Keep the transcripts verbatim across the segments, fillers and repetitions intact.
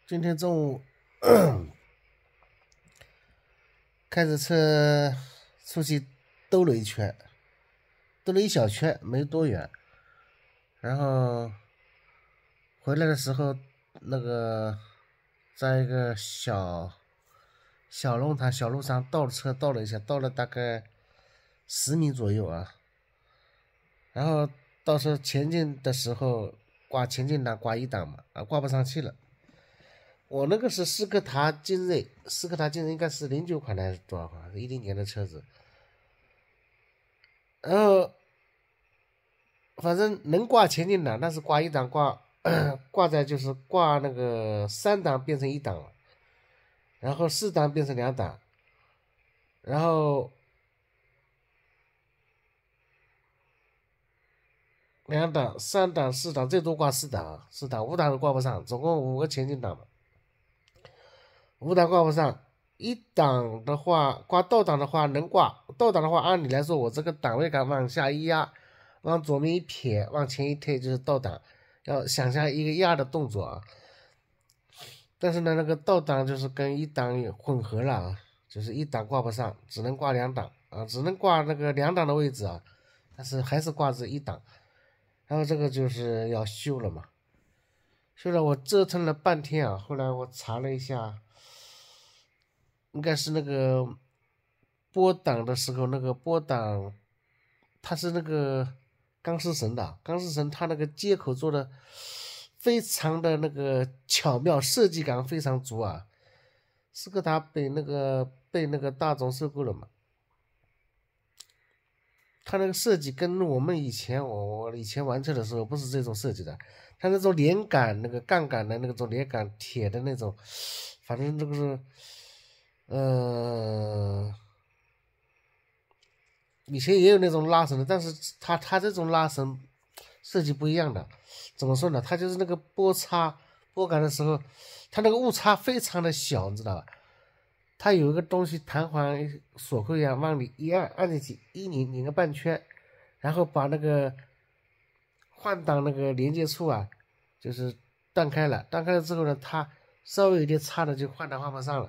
今天中午开着车出去兜了一圈，兜了一小圈，没多远。然后回来的时候，那个在一个小小弄堂小路上倒了车，倒了一下，倒了大概十米左右啊。然后到时候前进的时候挂前进档挂一档嘛，啊挂不上去了。我那个是斯柯达劲锐，斯柯达劲锐应该是零九款的还是多少款？一零年的车子。然后反正能挂前进档，但是挂一档挂挂在就是挂那个三档变成一档了，然后四档变成两档，然后两档、三档、四档，最多挂四档，四档五档都挂不上，总共五个前进档嘛。五档挂不上，一档的话挂倒档的话能挂，倒档的话按理来说我这个档位杆往下一压，往左面一撇，往前一推就是倒档，要想象一个压的动作啊。但是呢，那个倒档就是跟一档混合了啊，就是一档挂不上，只能挂两档啊，只能挂那个两档的位置啊，但是还是挂着一档，然后这个就是要修了嘛。修了我折腾了半天啊，后来我查了一下。应该是那个拨档的时候，那个拨档它是那个钢丝绳的，钢丝绳它那个接口做的非常的那个巧妙，设计感非常足啊。斯柯达被那个被那个大众收购了嘛，它那个设计跟我们以前我我以前玩车的时候不是这种设计的，它那种连杆那个杠杆的那种连杆铁的那种，反正这个是。呃，以前也有那种拉绳的，但是它它这种拉绳设计不一样的，怎么说呢？它就是那个拨叉拨杆的时候，它那个误差非常的小，你知道吧？它有一个东西弹簧锁扣一样，往里一按，按进去一拧拧个半圈，然后把那个换挡那个连接处啊，就是断开了，断开了之后呢，它稍微有点差的就换挡换不上了。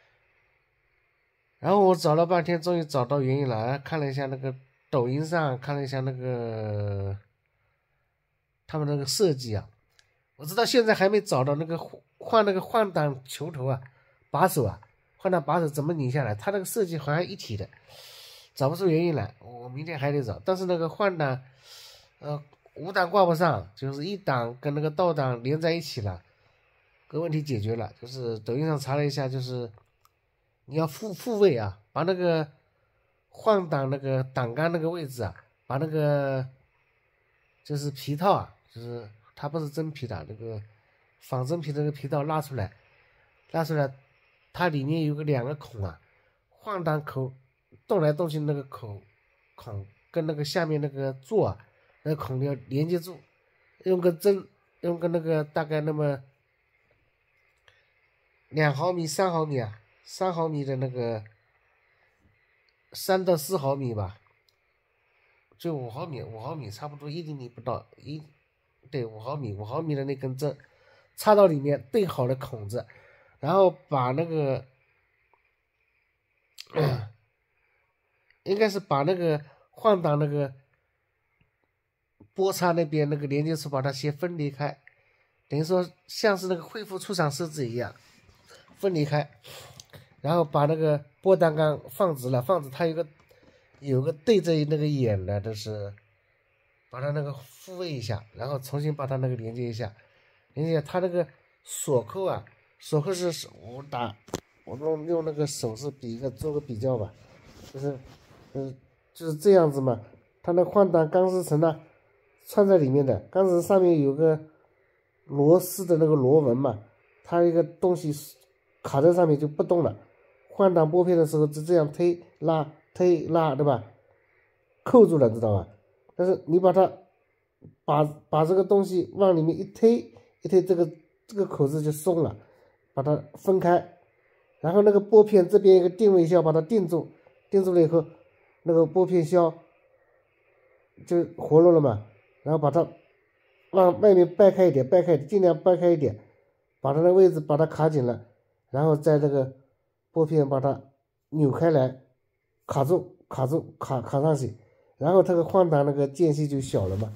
然后我找了半天，终于找到原因了。看了一下那个抖音上，看了一下那个他们那个设计啊，我直到现在还没找到那个换那个换挡球头啊，把手啊，换挡把手怎么拧下来？它那个设计好像一体的，找不出原因来。我明天还得找。但是那个换挡，呃，五档挂不上，就是一档跟那个倒档连在一起了，个问题解决了。就是抖音上查了一下，就是。你要复复位啊，把那个换挡那个挡杆那个位置啊，把那个就是皮套啊，就是它不是真皮的，那个仿真皮的那个皮套拉出来，拉出来，它里面有个两个孔啊，换挡口动来动去那个口孔跟那个下面那个座啊，那个孔要连接住，用个针，用个那个大概那么两毫米、三毫米啊。三毫米的那个，三到四毫米吧，就五毫米，五毫米差不多一厘米不到一，对，五毫米，五毫米的那根针插到里面对好了孔子，然后把那个，应该是把那个换挡那个波叉那边那个连接处把它先分离开，等于说像是那个恢复出厂设置一样，分离开。然后把那个拨档杆放直了，放直它有个有个对着那个眼的，就是把它那个复位一下，然后重新把它那个连接一下，连接一下它那个锁扣啊，锁扣是我打我用用那个手势比一个做个比较吧，就是嗯就是这样子嘛，它那换挡钢丝层呢穿在里面的，钢丝上面有个螺丝的那个螺纹嘛，它一个东西卡在上面就不动了。换挡拨片的时候就这样推拉推拉，对吧？扣住了，知道吧？但是你把它把把这个东西往里面一推，一推这个这个口子就松了，把它分开，然后那个拨片这边一个定位销把它定住，定住了以后，那个拨片销就活络了嘛，然后把它往外面掰开一点，掰开尽量掰开一点， 把它的位置把它卡紧了，然后在这个拨片把它扭开来，卡住卡住卡卡上去，然后这个换挡那个间隙就小了嘛。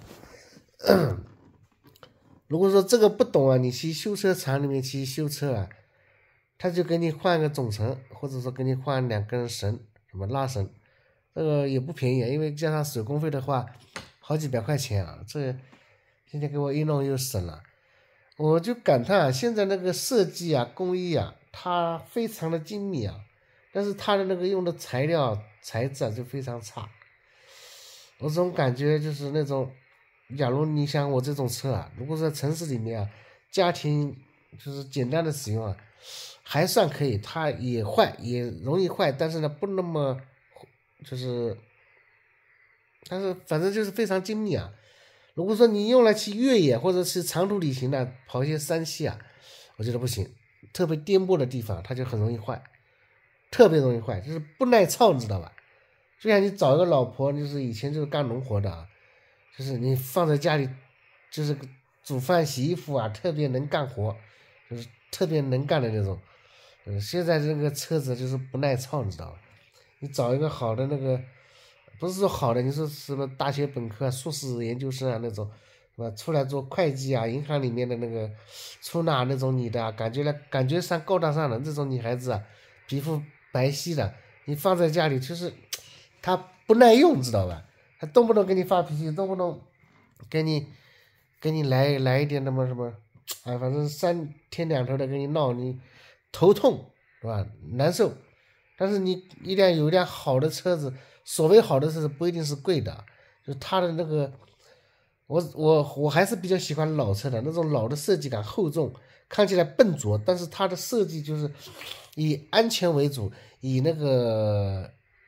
如果说这个不懂啊，你去修车厂里面去修车啊，他就给你换个总成，或者说给你换两根绳，什么拉绳，这个也不便宜啊，因为加上手工费的话，好几百块钱啊，这今天给我一弄又省了。我就感叹啊，现在那个设计啊、工艺啊，它非常的精密啊，但是它的那个用的材料材质啊就非常差。我总感觉就是那种，假如你想我这种车啊，如果在城市里面啊，家庭就是简单的使用啊，还算可以，它也坏也容易坏，但是呢不那么就是，但是反正就是非常精密啊。如果说你用来去越野或者是长途旅行呢，跑一些山系啊，我觉得不行，特别颠簸的地方它就很容易坏，特别容易坏，就是不耐操，你知道吧？就像你找一个老婆，就是以前就是干农活的啊，就是你放在家里，就是煮饭洗衣服啊，特别能干活，就是特别能干的那种。嗯，现在这个车子就是不耐操，你知道吧？你找一个好的那个。不是说好的，你说什么大学本科、硕士研究生啊那种，是吧？出来做会计啊，银行里面的那个出纳那种女的啊，感觉呢感觉上高大上的这种女孩子啊，皮肤白皙的，你放在家里就是她不耐用，知道吧？她动不动给你发脾气，动不动给你给你来来一点那么什么，哎，反正三天两头的给你闹，你头痛是吧？难受。但是你一辆有一辆好的车子。所谓好的车子不一定是贵的，就是它的那个，我我我还是比较喜欢老车的那种老的设计感厚重，看起来笨拙，但是它的设计就是以安全为主，以那个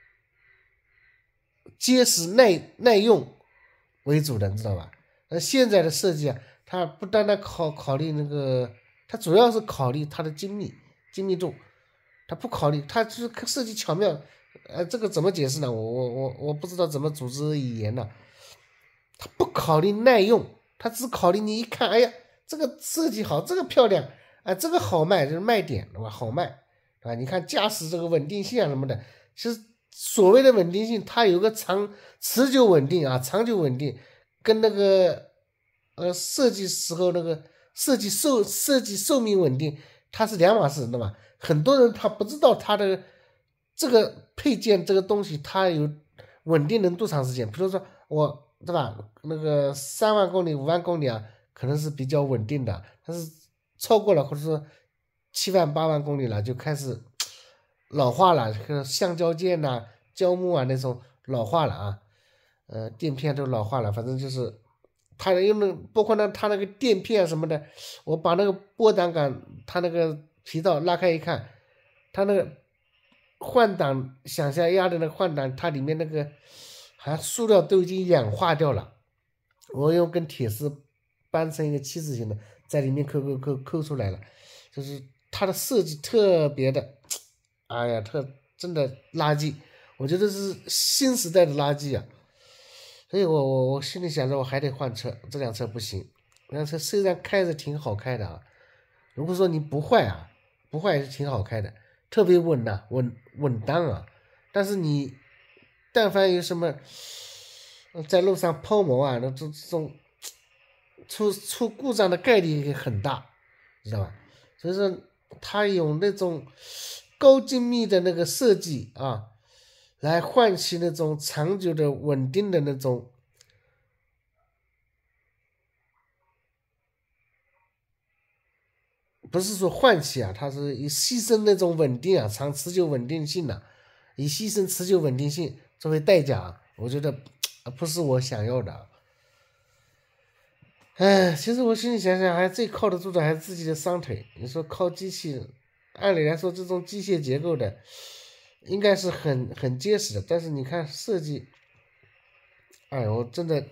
结实耐耐用为主的，你知道吧？那现在的设计啊，它不单单考考虑那个，它主要是考虑它的精密精密度，它不考虑，它就是设计巧妙。呃，这个怎么解释呢？我我我我不知道怎么组织语言呢。他不考虑耐用，他只考虑你一看，哎呀，这个设计好，这个漂亮，哎，这个好卖，就是卖点，对吧？好卖，啊，你看驾驶这个稳定性啊什么的，其实所谓的稳定性，它有个长持久稳定啊，长久稳定，跟那个呃设计时候那个设计寿设计寿命稳定，它是两码事，对吧？很多人他不知道它的。这个配件这个东西它有稳定能多长时间？比如说我对吧，那个三万公里五万公里啊，可能是比较稳定的，但是超过了或者说七万八万公里了就开始老化了，这个橡胶件呐、啊、胶木啊那种老化了啊，呃垫片都老化了，反正就是它用的包括那它那个垫片什么的，我把那个拨挡杆它那个皮套拉开一看，它那个。换挡向下压的那个换挡，它里面那个好像塑料都已经氧化掉了。我用根铁丝扳成一个七字形的，在里面抠抠抠抠出来了。就是它的设计特别的，哎呀，特真的垃圾，我觉得是新时代的垃圾啊。所以我我我心里想着我还得换车，这辆车不行。这辆车虽然开着挺好开的啊，如果说你不坏啊，不坏也是挺好开的。特别稳呐、啊，稳稳当啊！但是你但凡有什么在路上抛锚啊，那这这种出出故障的概率很大，知道吧？所以说它有那种高精密的那个设计啊，来换取那种长久的稳定的那种。不是说换气啊，它是以牺牲那种稳定啊，长持久稳定性的、啊，以牺牲持久稳定性作为代价、啊，我觉得不是我想要的。哎，其实我心里想想，还最靠得住的还是自己的双腿。你说靠机器，按理来说这种机械结构的，应该是很很结实的，但是你看设计，哎，我真的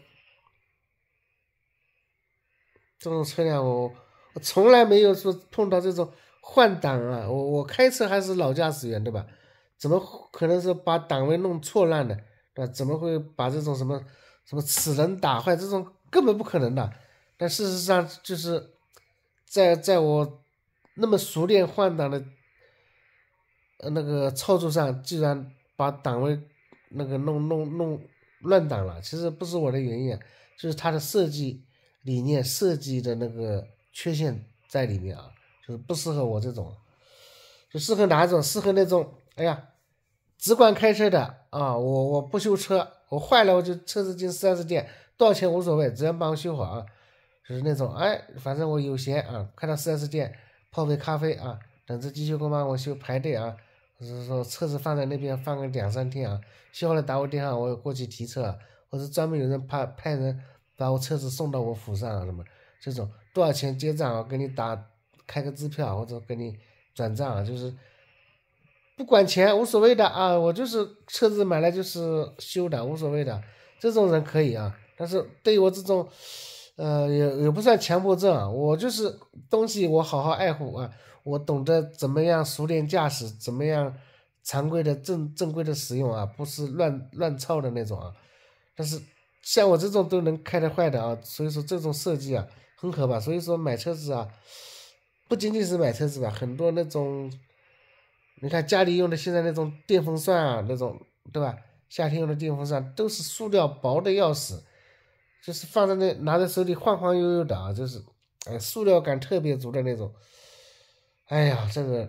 这种车辆我。我从来没有说碰到这种换挡啊，我我开车还是老驾驶员对吧？怎么可能是把档位弄错乱的，对吧？怎么会把这种什么什么齿轮打坏，这种根本不可能的。但事实上就是在在我那么熟练换挡的呃那个操作上，居然把档位那个弄弄弄乱档了。其实不是我的原因，就是它的设计理念设计的那个缺陷在里面啊，就是不适合我这种，就适合哪种？适合那种哎呀，只管开车的啊，我我不修车，我坏了我就车子进 四 S 店，多少钱无所谓，只要帮我修好啊。就是那种哎，反正我有闲啊，开到 四 S 店泡杯咖啡啊，等着机修工帮我修排队啊，或者说车子放在那边放个两三天啊，修好了打我电话，我过去提车，或者专门有人派派人把我车子送到我府上啊，什么这种多少钱结账啊，给你打开个支票或者给你转账啊，就是不管钱无所谓的啊，我就是车子买来就是修的无所谓的，这种人可以啊，但是对于我这种。呃，也也不算强迫症啊，我就是东西我好好爱护啊，我懂得怎么样熟练驾驶，怎么样常规的正正规的使用啊，不是乱乱操的那种啊。但是像我这种都能开得坏的啊，所以说这种设计啊很可怕。所以说买车子啊，不仅仅是买车子吧，很多那种，你看家里用的现在那种电风扇啊，那种对吧？夏天用的电风扇都是塑料薄的要死。就是放在那拿在手里晃晃悠悠的啊，就是，哎，塑料感特别足的那种。哎呀，这个，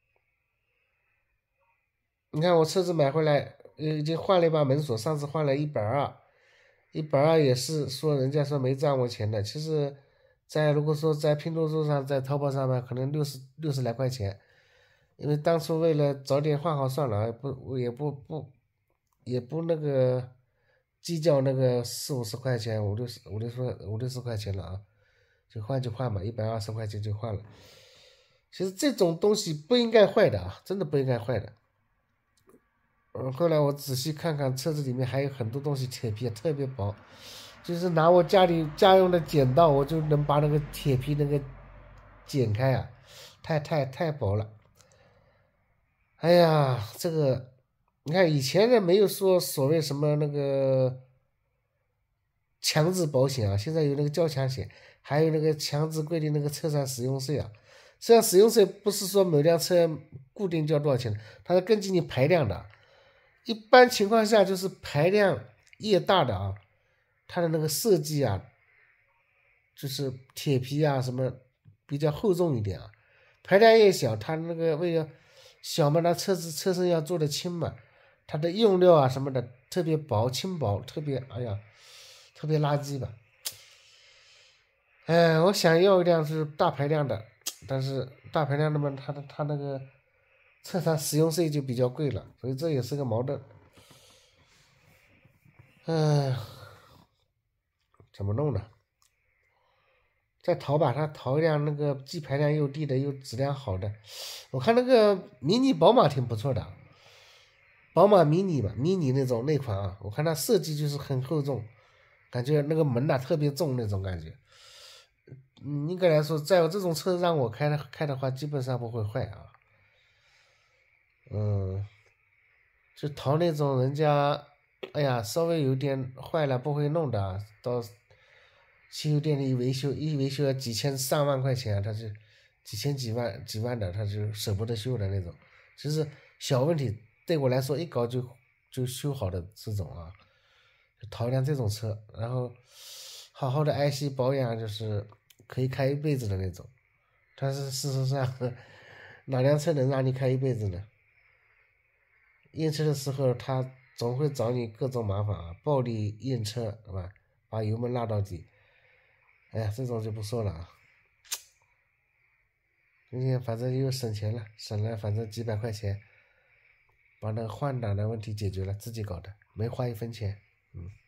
你看我车子买回来，已经换了一把门锁，上次换了一百二，一百二也是说人家说没赚我钱的，其实，在如果说在拼多多上，在淘宝上面，可能六十六十来块钱，因为当初为了早点换好算了，不我也不不也不那个。计较那个四五十块钱，五六十五六十五六十块钱了啊，就换就换吧，一百二十块钱就换了。其实这种东西不应该坏的啊，真的不应该坏的。嗯，后来我仔细看看车子里面还有很多东西，铁皮特别薄，就是拿我家里家用的剪刀，我就能把那个铁皮那个剪开啊，太太太薄了。哎呀，这个你看以前的没有说所谓什么那个强制保险啊，现在有那个交强险，还有那个强制规定那个车上使用税啊。车上使用税不是说每辆车固定交多少钱，它是根据你排量的。一般情况下就是排量越大的啊，它的那个设计啊，就是铁皮啊什么比较厚重一点啊。排量越小，它那个为了小嘛，那车子车身要做的轻嘛，它的用料啊什么的特别薄轻薄，特别哎呀。特别垃圾吧，哎，我想要一辆是大排量的，但是大排量的嘛，它的它那个车上使用税就比较贵了，所以这也是个矛盾。哎，怎么弄呢？在淘宝上淘一辆那个既排量又低的又质量好的，我看那个迷你宝马挺不错的，宝马迷你嘛，迷你那种那款啊，我看它设计就是很厚重。感觉那个门呐、啊、特别重那种感觉，嗯，应该来说，在我这种车让我开的开的话，基本上不会坏啊。嗯，就淘那种人家，哎呀，稍微有点坏了不会弄的，到汽修店里维修，一维修要几千上万块钱，他就几千几万几万的，他就舍不得修的那种。其实小问题对我来说一搞就就修好的这种啊。淘一辆这种车，然后好好的爱惜保养，就是可以开一辈子的那种。但是事实上，哪辆车能让你开一辈子呢？验车的时候，他总会找你各种麻烦啊，暴力验车，对吧？把油门拉到底。哎呀，这种就不说了啊。今天反正又省钱了，省了反正几百块钱，把那个换挡的问题解决了，自己搞的，没花一分钱。嗯。